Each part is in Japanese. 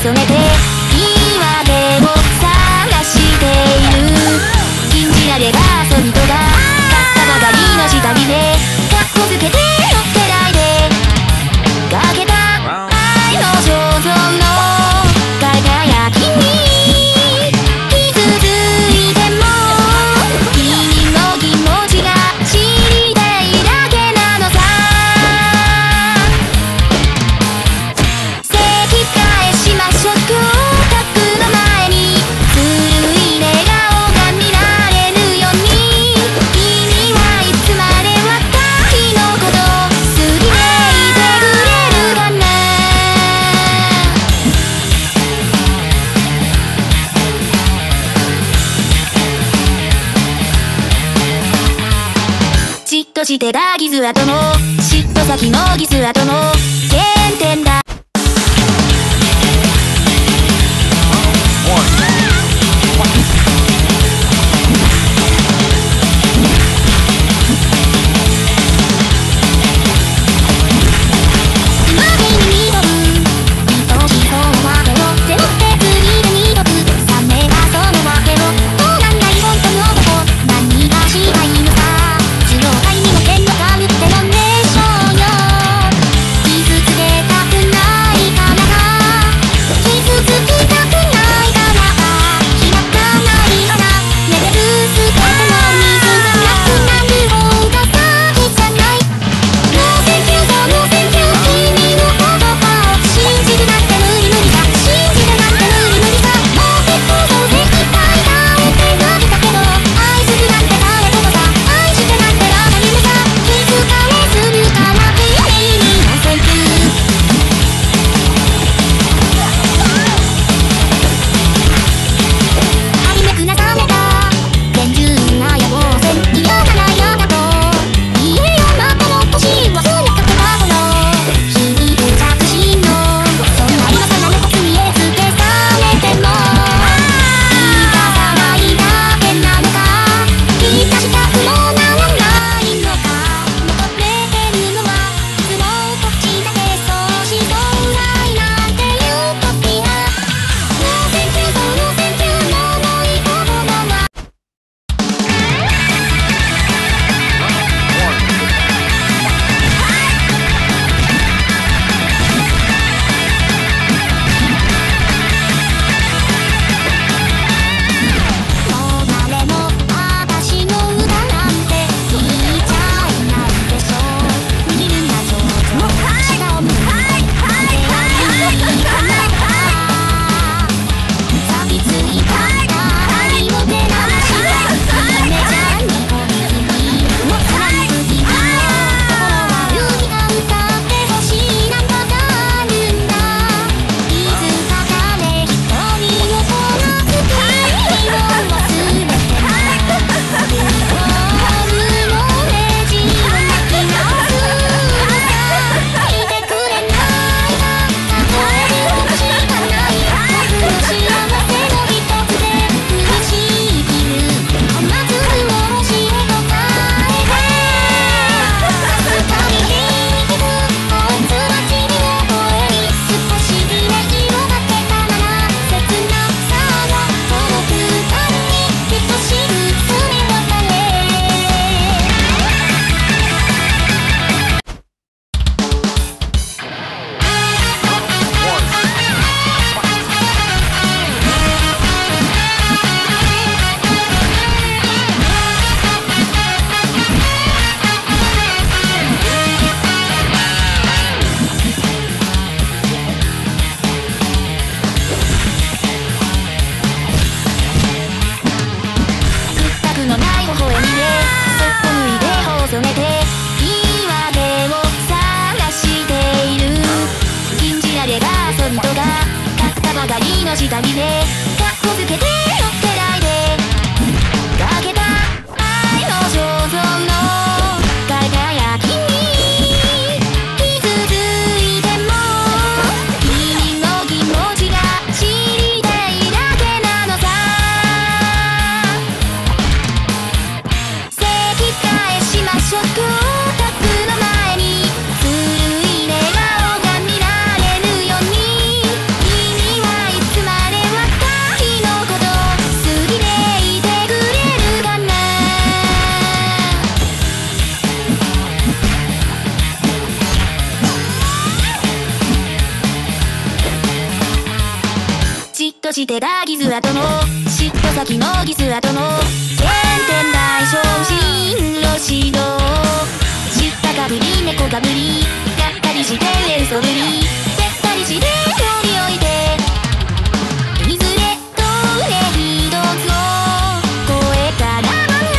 染めて言い訳を探している。信じられが遊びとが買ったばかりの下着でかっこつけて寄ってないでかけた愛の肖像の輝きに傷ついても君の気持ちが知りたいだけなのさ。席替えしましょう。タップの前に古い笑顔が見られるように君はいつまで私のこと好きでいてくれるかな。嫉妬してた傷跡も嫉妬先の傷跡も原点だ。下着でかっこつけて寄ってないでかけた愛の肖像の輝きに傷ついても君の気持ちが知りたいだけなのさ。席替えしましょう。古い笑顔が見られるように君はとしてた傷跡も嫉妬先の傷跡も原点大正進路指導知ったかぶり猫かぶりがっかりして演奏ぶりべったりして飛び置いていずれどれ一つを超えたら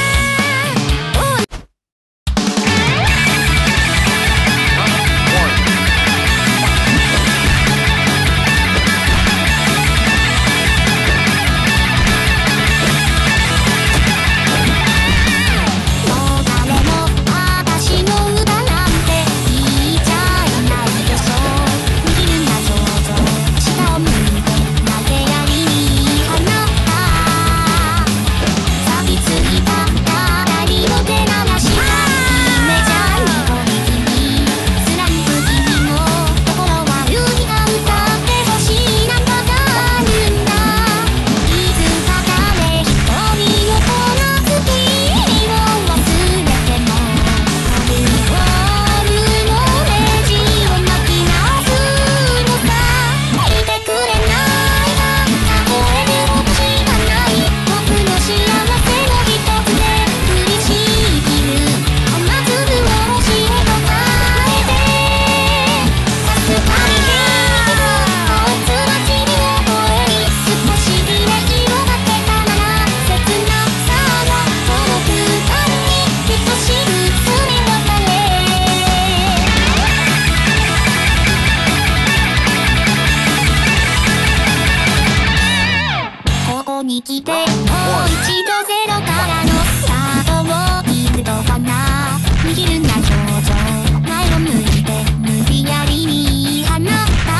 に来てもう一度ゼロからのスタートを行くとかな見切るな表情前を向いて無理やりに放った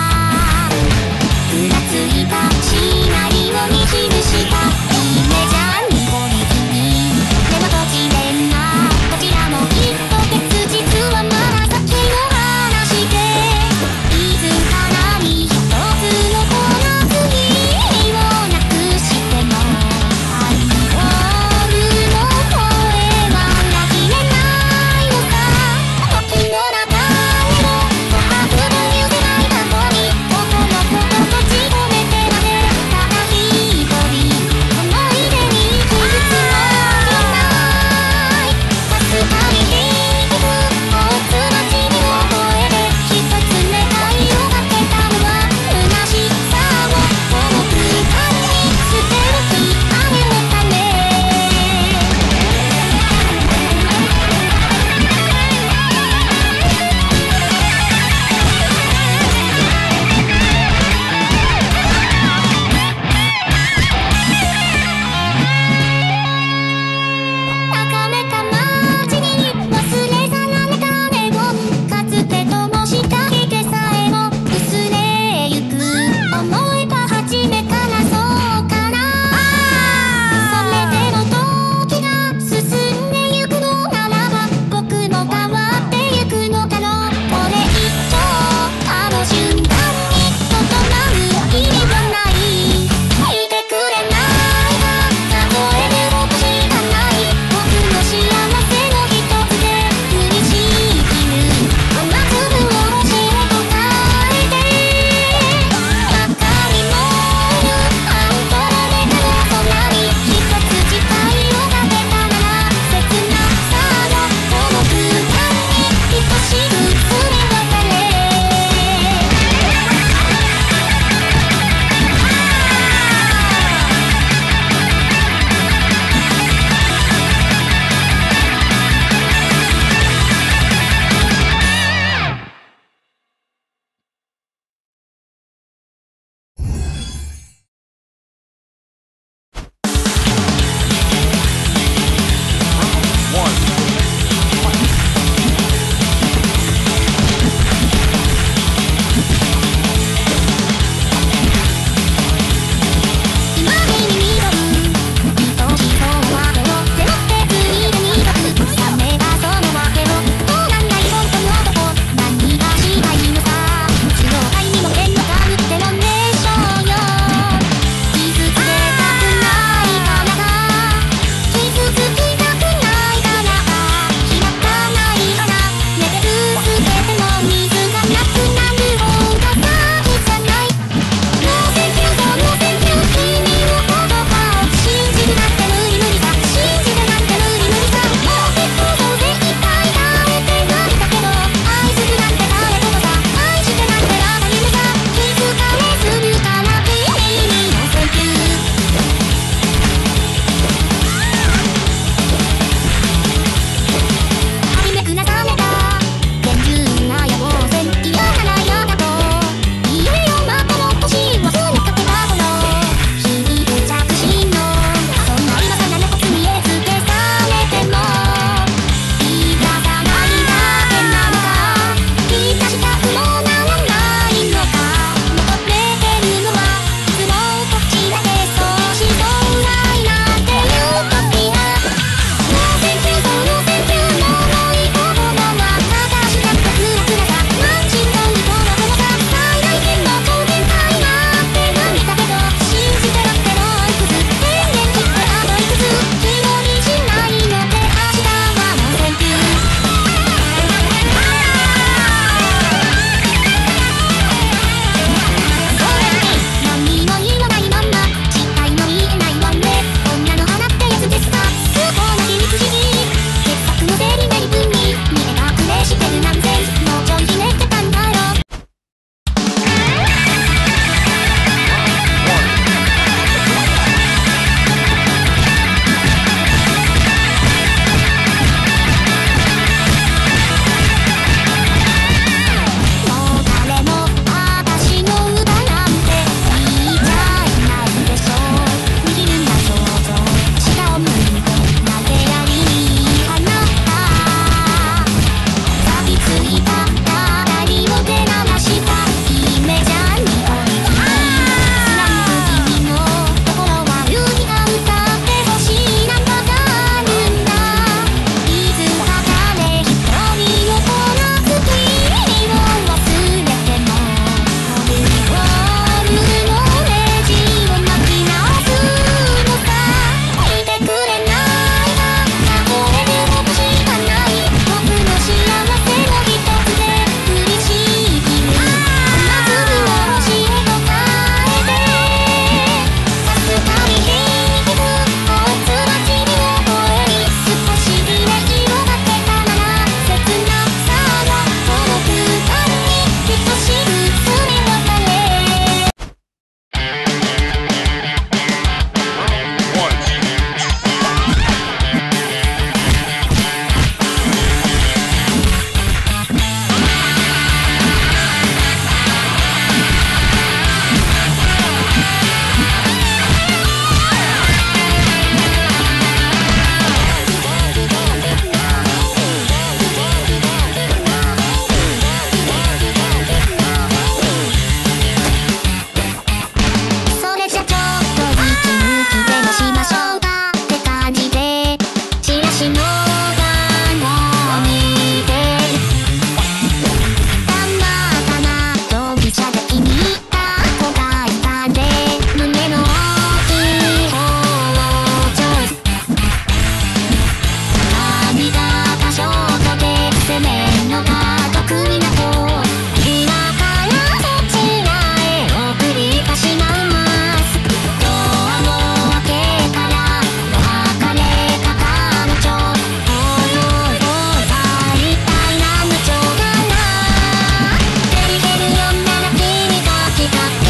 ふらついたシナリオに記した夢じゃんこりきにでもとちれんなこちらもきっと結実はまだ先の話でいつか何一つのこの次をなくしても愛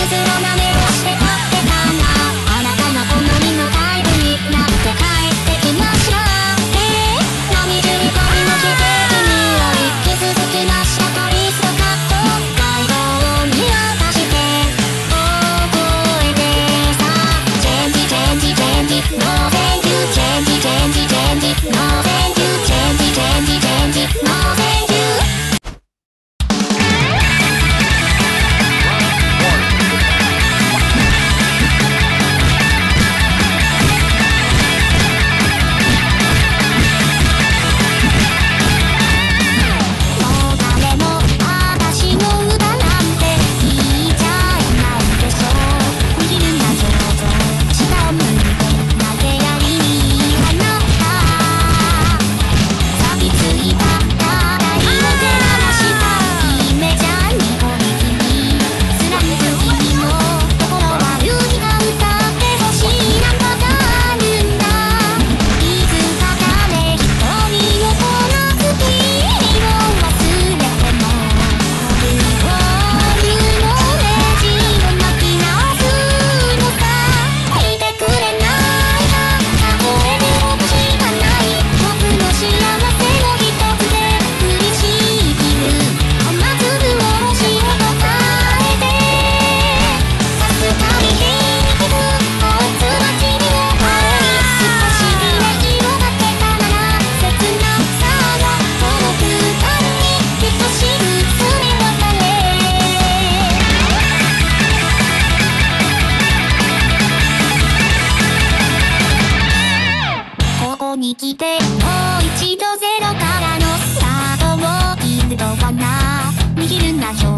ズの真似をしてたってたな。あなたの好みのタイプになって帰ってきました。何十回も奇跡に追い傷つきました。リストカット街道を見渡して覚えてさ。チェンジチェンジチェンジノーセンキューチェンジチェンジチェンジノーセンキューチェンジチェンジチェンジノーセンキュー。に来てもう一度ゼロからのスタートを切るのかな。握るな